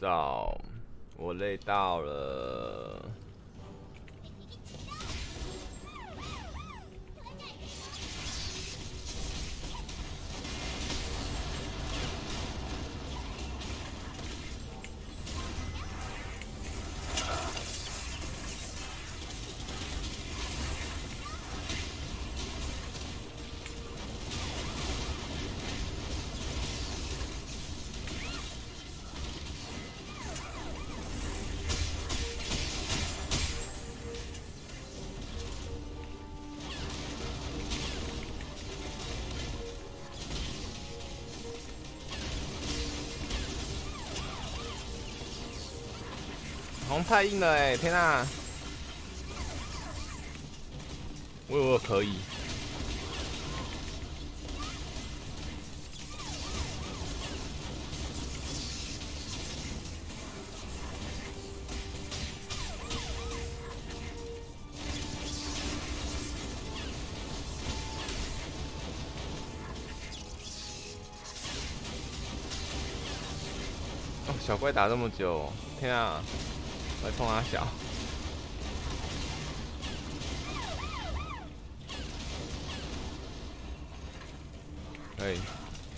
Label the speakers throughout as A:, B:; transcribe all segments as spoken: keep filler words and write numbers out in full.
A: 早，我累到了。红太硬了哎、欸！天啊！我以为我可以。哦，小怪打这么久，天啊！我在冲他小。可以。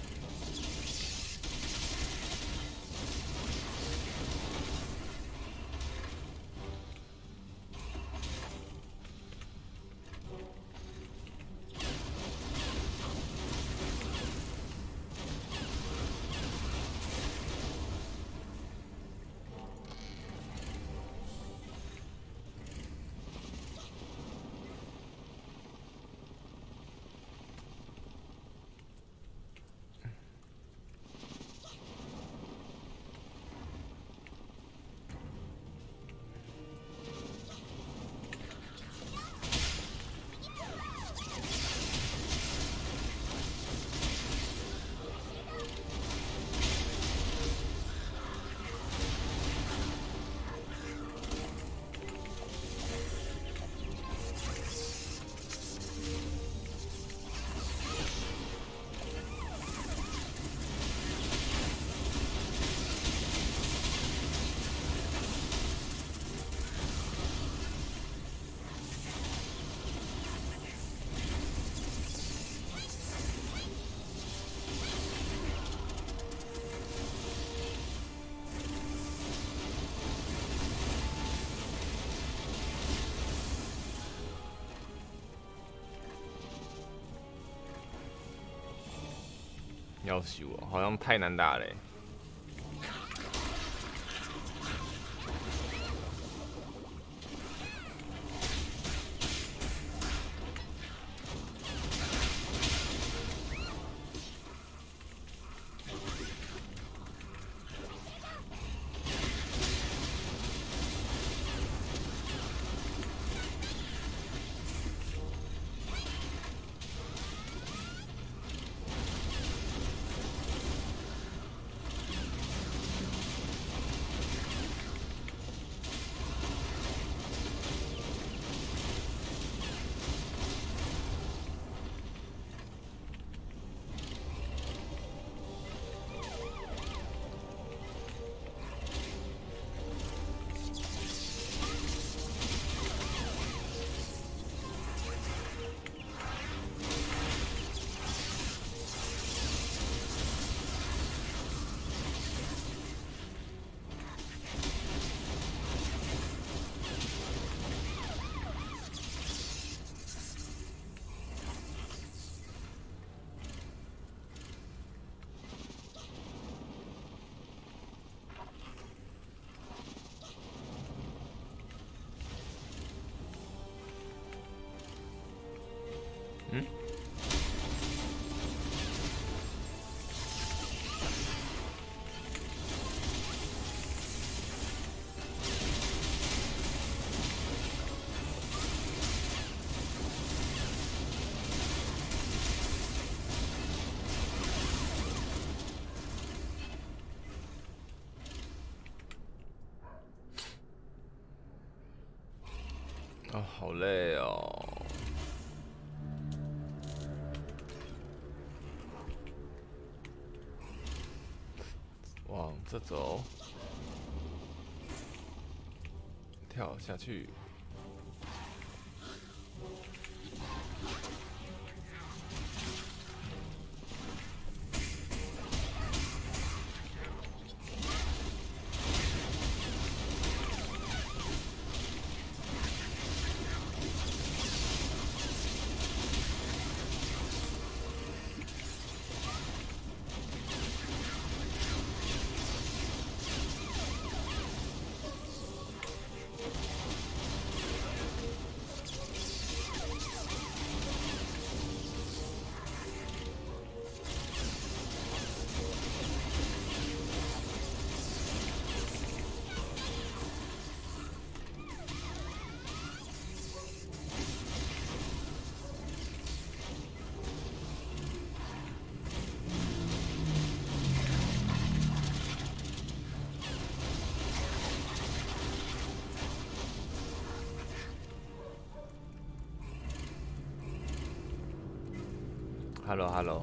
A: 要死我，好像太难打了、欸。嗯？哦，好累哦。往这走。 跳下去。Hello Hello。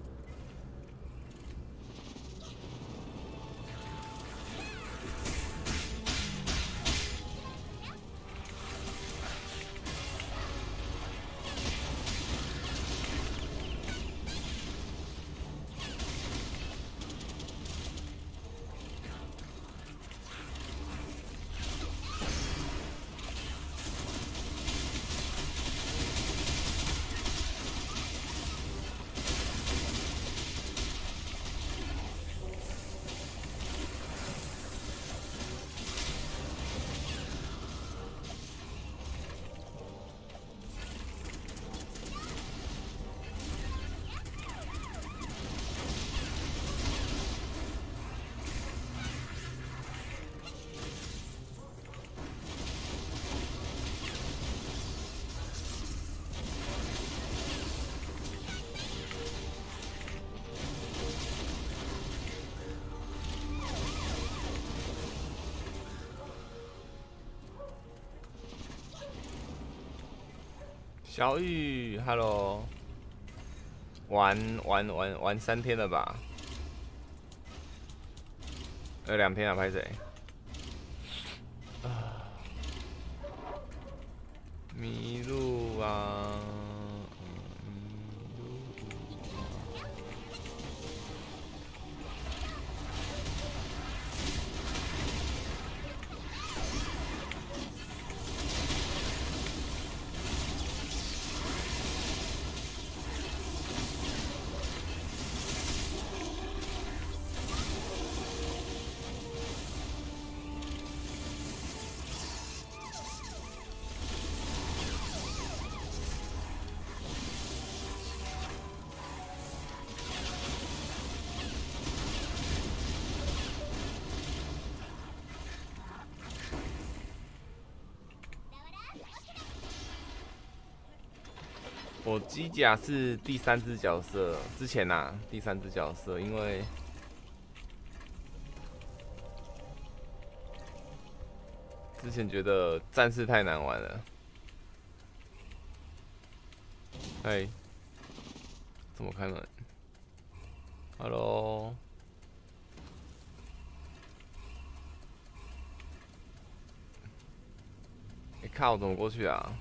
A: 小雨 ，Hello， 玩玩玩玩三天了吧？呃，两天啊，拍谁？啊，迷路啊！我机甲是第三只角色，之前呐、啊，第三只角色，因为之前觉得战士太难玩了。哎，怎么开门 ？Hello。哎、欸，靠，怎么过去啊？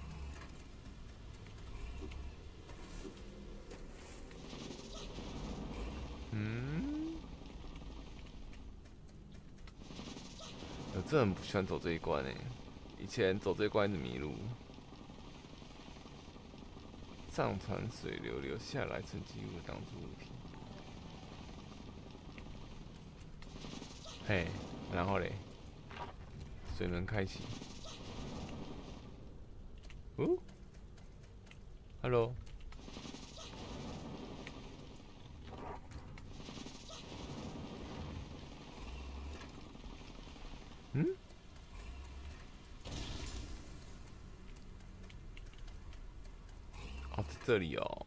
A: 嗯，我真的很不喜欢走这一关诶、欸，以前走这一关一直迷路。上传水流流下来，沉积物挡住物体。嘿，然后嘞，水门开启。哦 ，Hello。嗯？哦，在这里哦。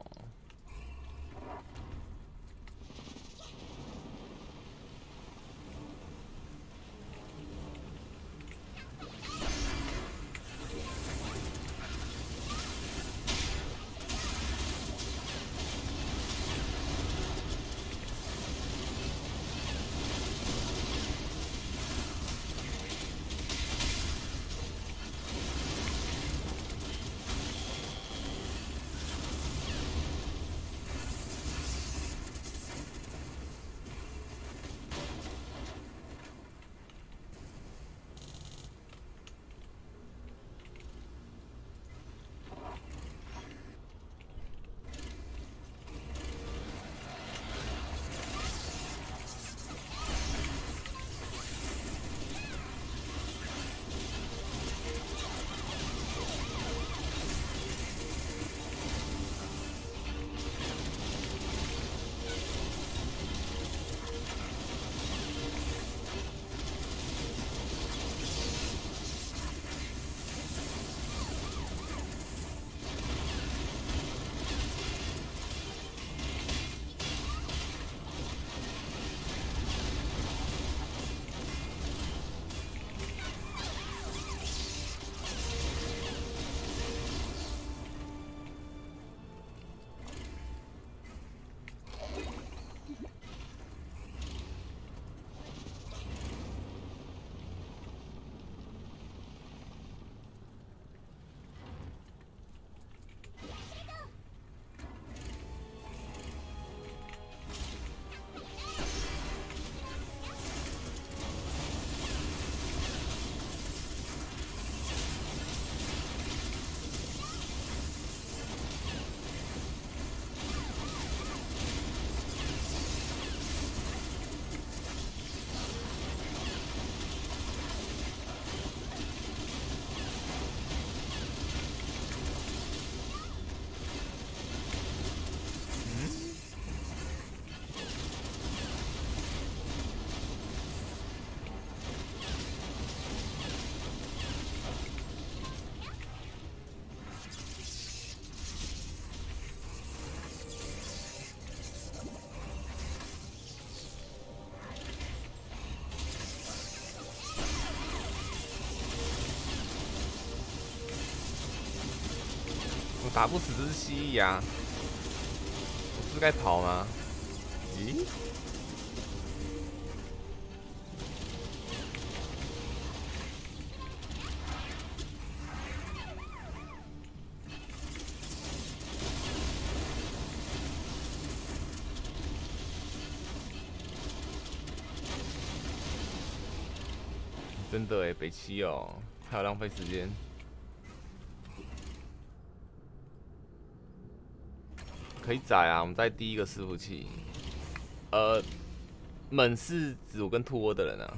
A: 打不死这只蜥蜴啊！我是不是该跑吗？咦？真的哎，北七哦，还有浪费时间。可以宰啊，我们在第一个伺服器。呃，猛是指我跟兔窝的人啊。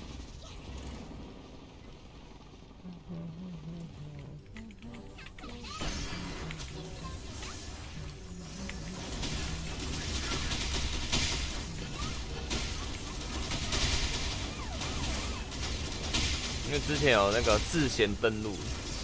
A: 因为之前有那个事先登录。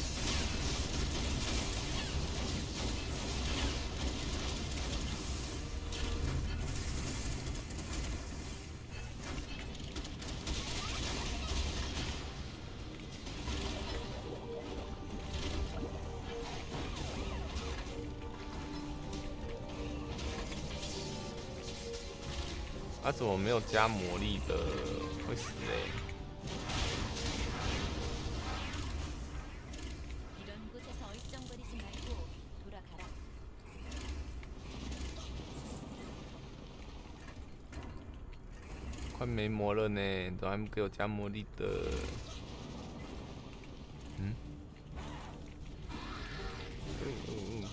A: 啊，怎么没有加魔力的？会死欸！快没魔了呢，都还没给我加魔力的。嗯？嗯嗯嗯。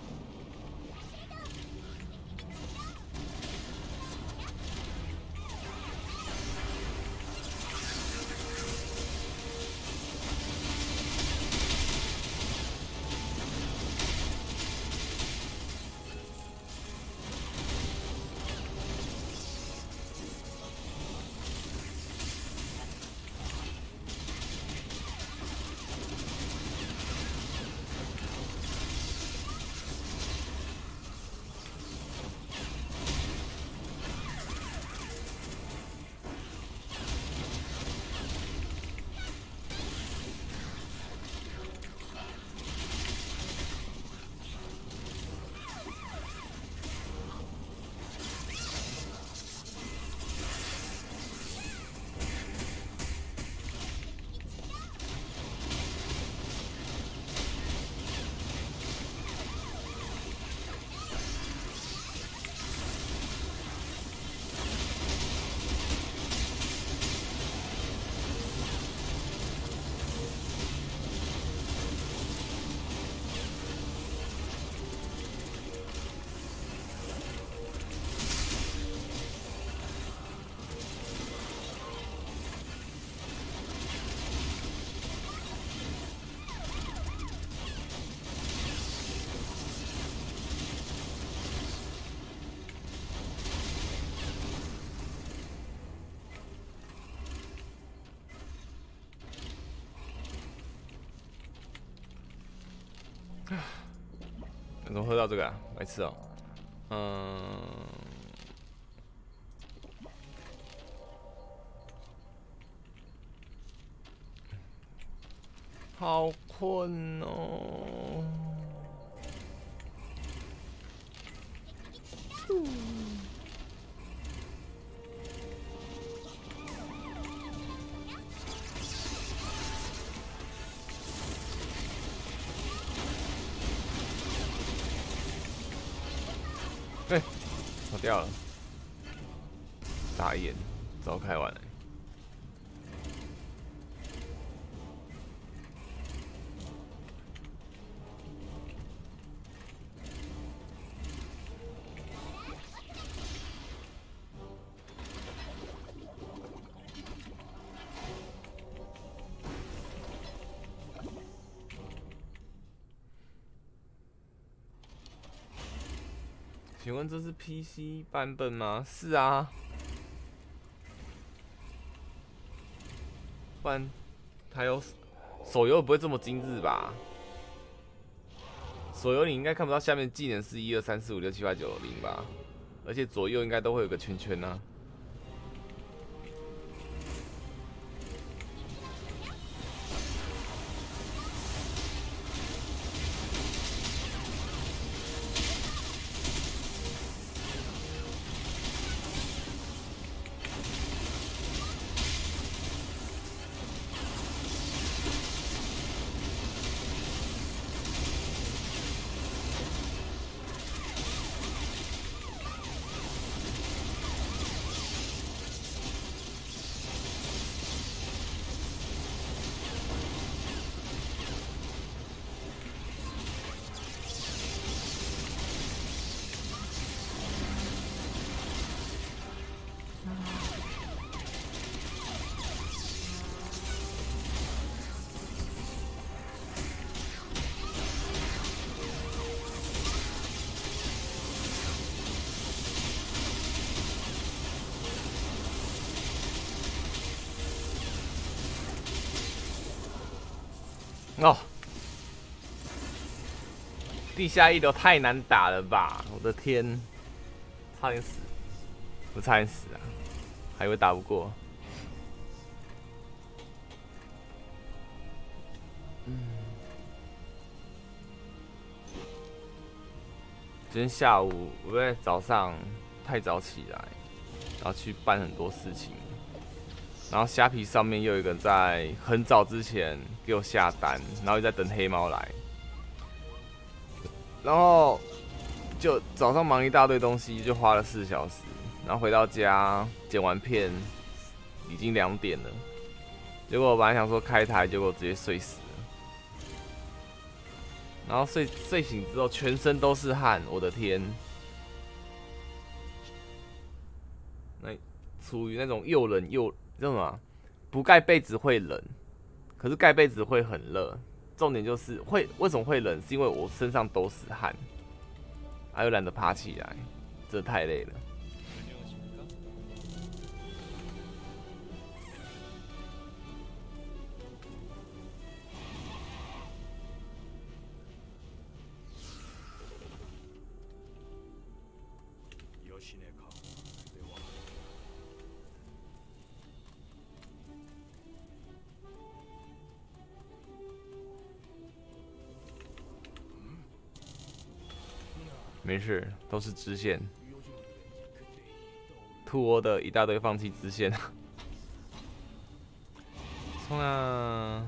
A: 怎么喝到这个啊？白痴哦。嗯。好困哦。对，跑掉了，打眼，早开完了。请问这是 P C 版本吗？是啊，不然它有手游不会这么精致吧？手游你应该看不到下面技能是一二三四五六七八九零吧？而且左右应该都会有个圈圈啊。 哦，地下一流太难打了吧！我的天，差点死，不差点死啊，还以为打不过。嗯，今天下午我在早上太早起来，然后去办很多事情。然后虾皮上面又有一个人在很早之前给我下单，然后又在等黑猫来，然后就早上忙一大堆东西，就花了四小时，然后回到家剪完片已经两点了，结果我本来想说开台，结果直接睡死了，然后睡睡醒之后全身都是汗，我的天！那处于那种又冷又叫什么？不盖被子会冷，可是盖被子会很热。重点就是会为什么会冷？是因为我身上都是汗，啊又懒得爬起来，真的太累了。没事，都是支线。兔窝的一大堆放弃支线，冲啊！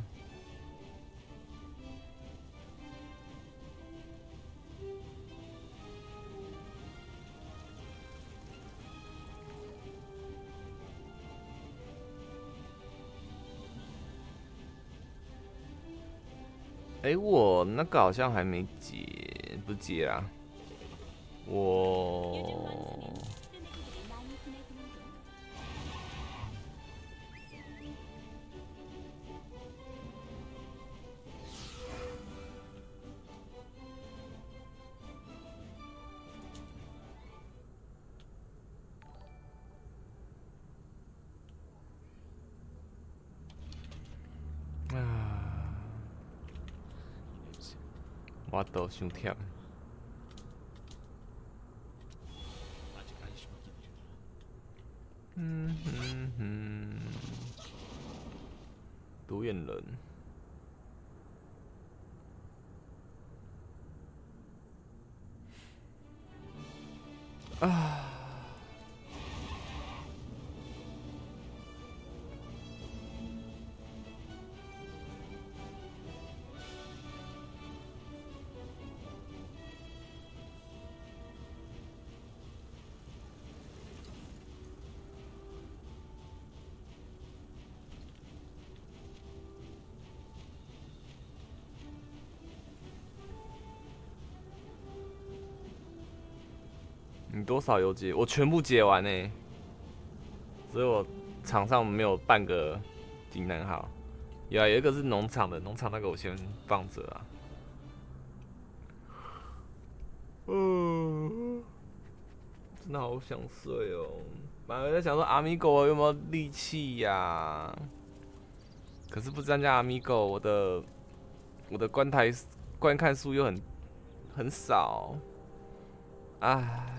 A: 哎、欸，我那个好像还没结，不是结啦。我啊，我都伤忝。嗯哼哼，独眼人。啊。你多少有解？我全部解完呢、欸，所以我场上没有半个技能好。有啊，有一个是农场的，农场那个我先放着啊。嗯，真的好想睡哦。本来在想说阿米狗有没有力气呀？可是不参加阿米狗，我的我的观台观看数又很很少，唉。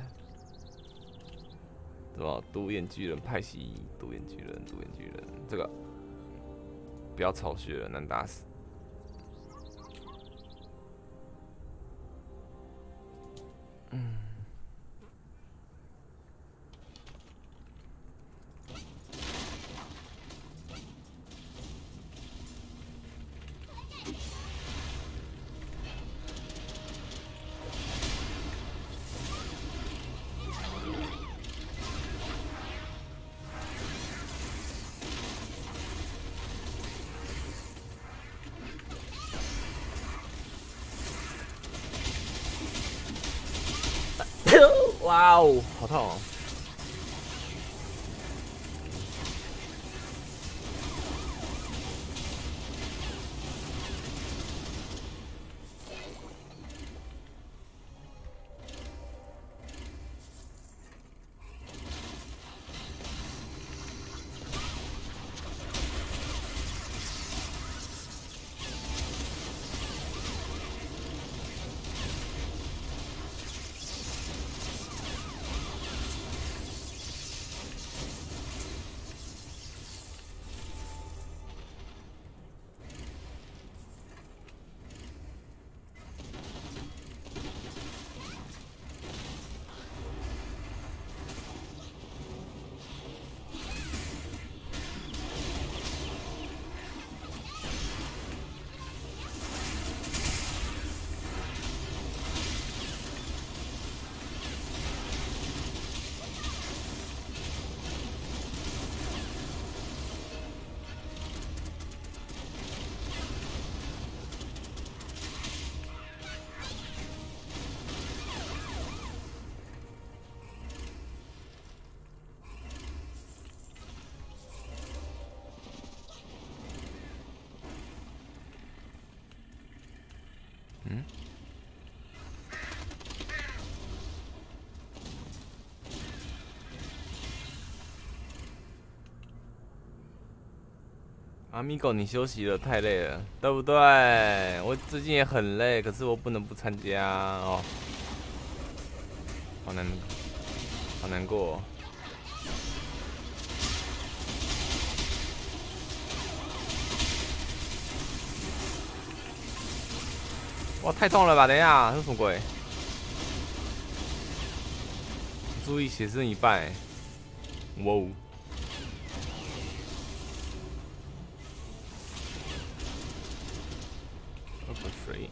A: 什么独眼巨人派西独眼巨人独眼巨人这个不要巢穴了，难打死。嗯。哇哦，好痛哦！ 嗯。阿米狗，你休息了，太累了，对不对？我最近也很累，可是我不能不参加哦，好难，好难过哦。哇，太痛了吧！等一下，这什么鬼？注意，血剩一半、欸。哇哦！喝口水。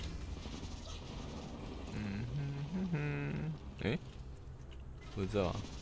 A: 嗯哼哼哼，哎、欸，不知道。